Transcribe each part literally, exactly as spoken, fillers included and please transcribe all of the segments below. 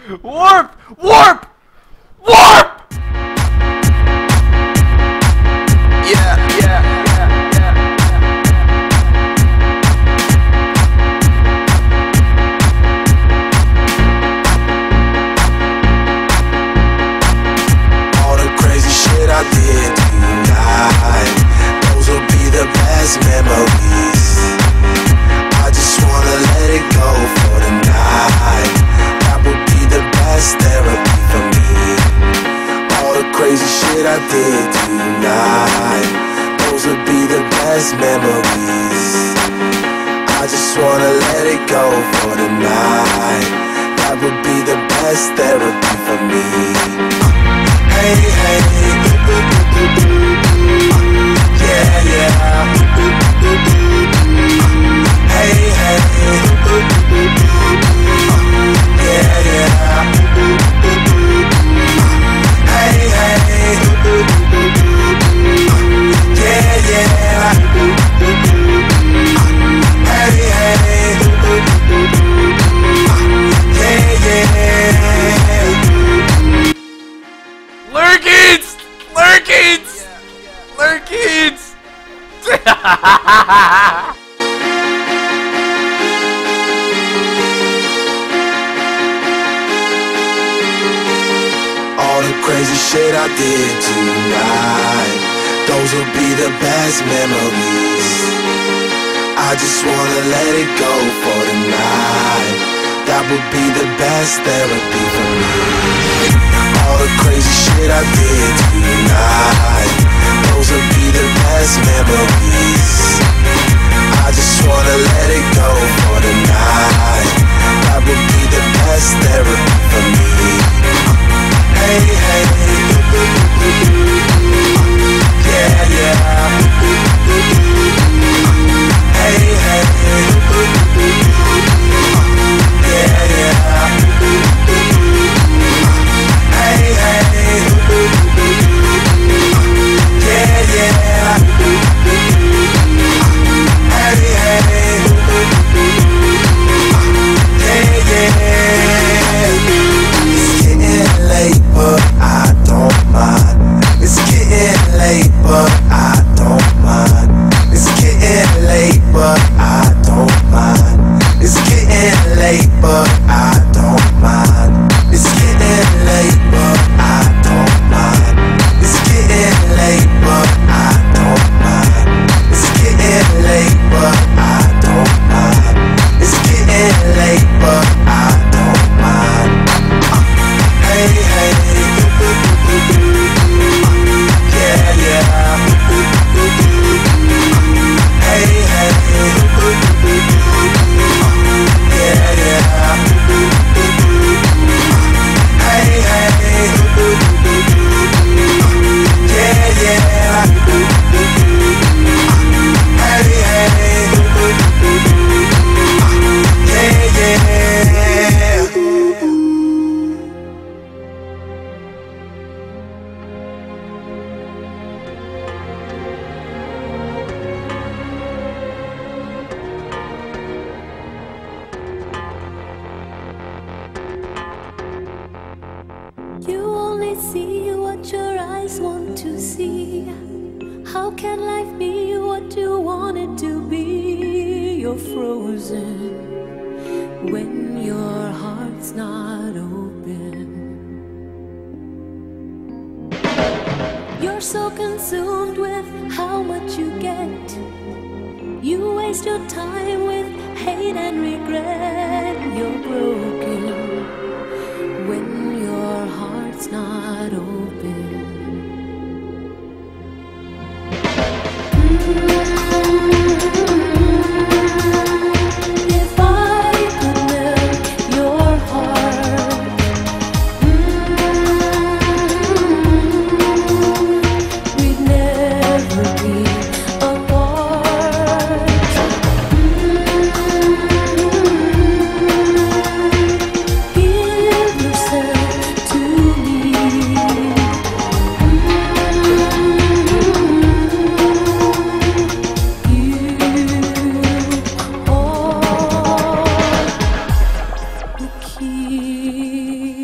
Warp! Warp! Warp! Yeah, yeah, yeah, yeah, yeah. All the crazy shit I did tonight, those will be the best memories. I just wanna let it go for the night. That would be the best therapy for me. All the crazy shit I did tonight, those would be the best memories. I just wanna let it go for the night. That would be the best therapy for me. Hey, hey, yeah, yeah. Hey, hey, yeah, yeah. Hey, hey, yeah, yeah. Hey, hey, yeah, yeah. Lurkins! Lurkins! Lurkins! All the crazy shit I did tonight, those will be the best memories. I just wanna let it go for the night. That would be the best therapy for me. All the crazy shit I did tonight, those will be the best memories. I just wanna let it go for the night. That would be the best therapy for me. Hey, hey, yeah, yeah. Hey, hey, yeah, yeah. Hey, hey, yeah, yeah. Hey, hey, yeah, yeah. It's getting late, but I don't mind. It's getting late, but I don't mind. It's getting late, but I don't mind. It's getting late, but I don't mind. It's getting late, but I don't mind. It's getting late, but I don't mind. It's getting late, but I don't mind. It's getting late, but I don't mind. Hey, hey, yeah, yeah. Hey, hey, yeah, yeah. Hey, hey, yeah, yeah. Hey, hey, yeah, yeah. You only see what your eyes want to see. How can life be what you want it to be? You're frozen when your heart's not open. You're so consumed with how much you get. You waste your time with hate and regret. You're broken when your heart's not open. If I could melt your heart, we'd never be apart. Give yourself to me. You are the key.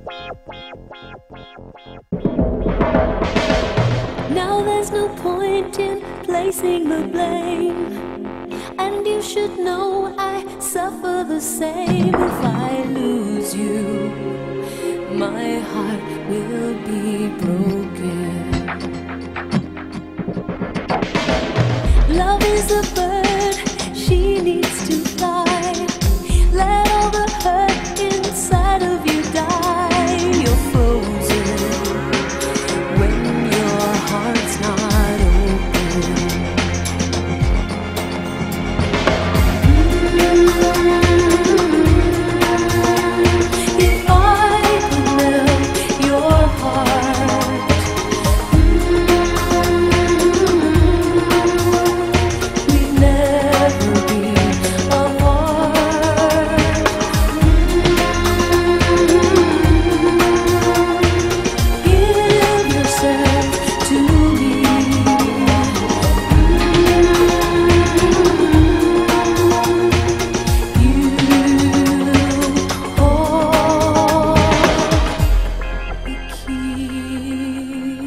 Now there's no point in placing the blame, and you should know I suffer the same. If I lose you, my heart will be broken. Love is a bird, she needs to fly. Let all the hurt inside of you die. You're frozen when your heart's not open. If I could melt your heart, we'd never be apart. Give yourself to me. You hold the key.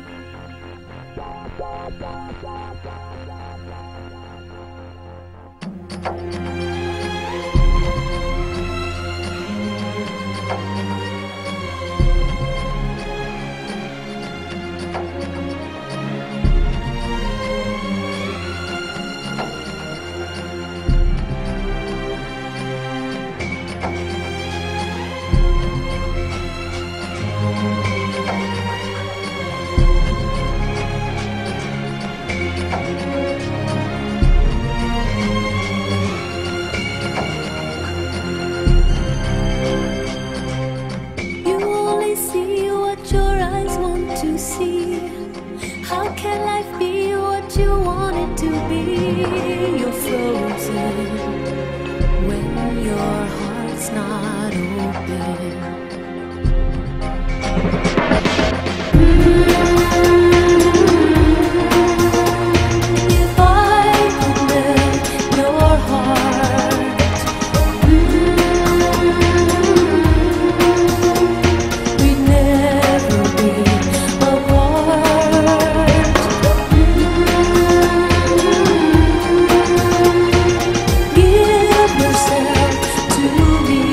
You only see what your eyes want to see. How can life be what you want it to be? You're frozen when your heart's not open. If I could melt your heart, we'd never be apart. Give yourself to me.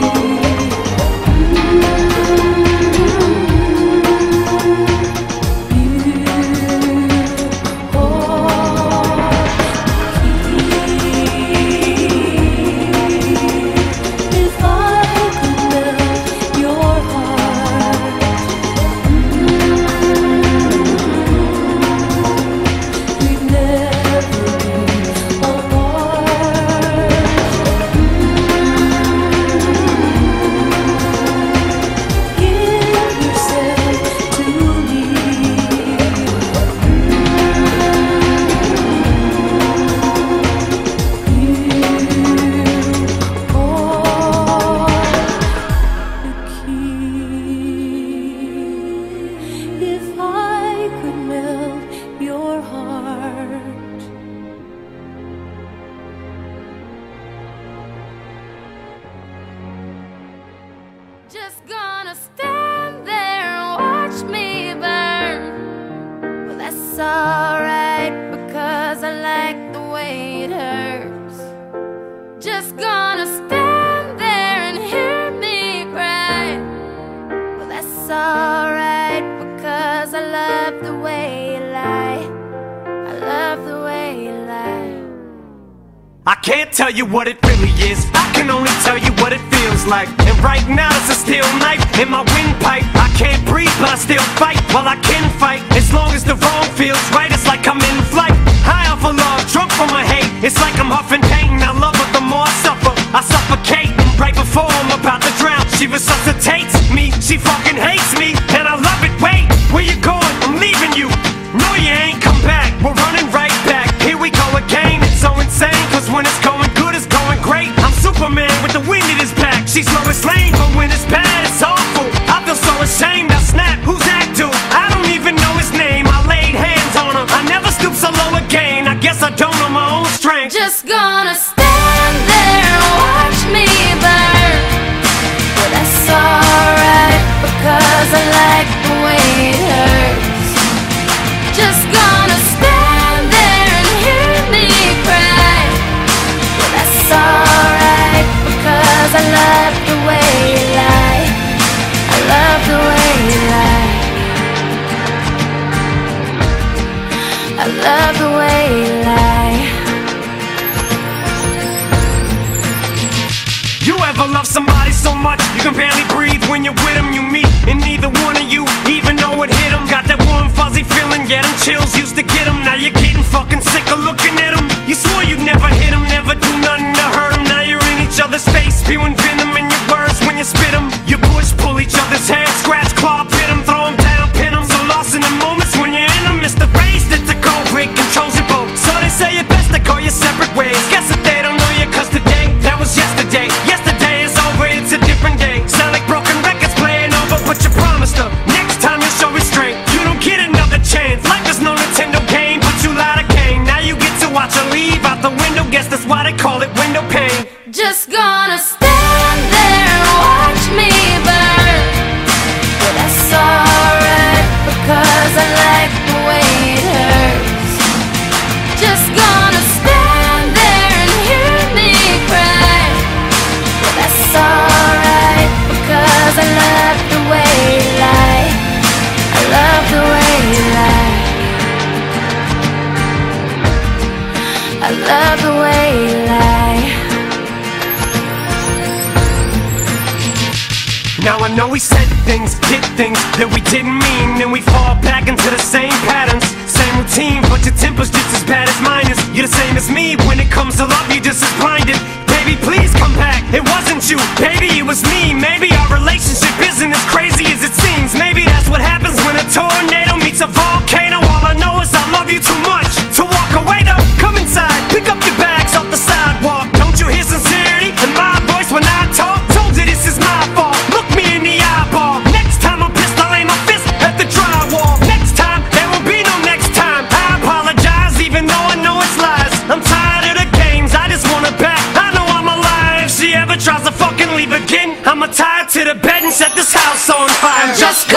Just gonna stand there and watch me burn. Well, that's alright because I like the way it hurts. Just gonna stand there and hear me cry. Well, that's alright because I love the way you lie. I love the way you lie. I can't tell you what it really is, I can only tell you what it feels like. And right now it's a steel knife in my windpipe. I can't breathe but I still fight, well I can fight. As long as the wrong feels right, it's like I'm in flight. High off of love, drunk from my hate, it's like I'm huffing pain. I love her the more I suffer, I suffocate. Right before I'm about to drown, she resuscitates me. She fucking hates me, and I love it. Wait, where you going? I'm leaving you. No, you ain't come back, we're running right back. Here we go again, it's so insane. Cause when it's going good, it's going great. I'm Superman with the wind in his back. She's Lois Lane, but when it's bad, it's awful. I feel so ashamed, I snap, who's that dude? I don't even know his name, I laid hands on him. I never stoop so low again, I guess I don't know my own strength. Just gonna stand there and watch me burn. But that's alright. ever love somebody so much you can barely breathe when you're with them? You meet, and neither one of you even know it hit them. Got that warm fuzzy feeling, yeah, them chills used to get them. Now you're getting fucking sick of looking at them. You swore you'd never hit them, never do nothing to hurt them. Now you're in each other's face, spewing venom in your words when you spit them. You push, pull each other's hair, scratch, claw, pit them, throw them down, pin them. So lost in the moments when you're in them. It's the race that's the cold break, controls your boat. So they say it best to go your separate ways. Guess that they don't know you, cause today, that was yesterday. Yesterday is over, it's a different day. Sound like broken records playing over, but you promised her next time you'll show restraint. You don't get another chance. Life is no Nintendo game, but you lied again. Now you get to watch her leave out the window. Guess that's why they call it window pane. Just gonna stand there and watch me burn. But that's alright, because I like the way it hurts. Just gonna stand there and hear me cry. But that's alright, because I love the way you lie. I love the way you lie. I love the way you lie. Now I know we said things, did things that we didn't mean, and we fall back into the same patterns, same routine, but your temper's just as bad as mine is. You're the same as me, when it comes to love you're just as blinded. Baby, please come back, it wasn't you, baby, it was me. Maybe our relationship isn't as crazy as it seems. Maybe that's what happens when a tornado meets a volcano. All I know is I love you too much to walk away though. Come inside, pick up your bags off the sidewalk. Don't you hear sincerity in my voice when I talk? Told you this is my fault, look me in the eyeball. Next time I'm pissed, I'll aim my fist at the drywall. Next time, there will be no next time. I apologize even though I know it's lies. I'm tired of the games, I just want it back. I know I'm alive. If she ever tries to fucking leave again, I'ma tie her to the bed and set this house on fire. I'm just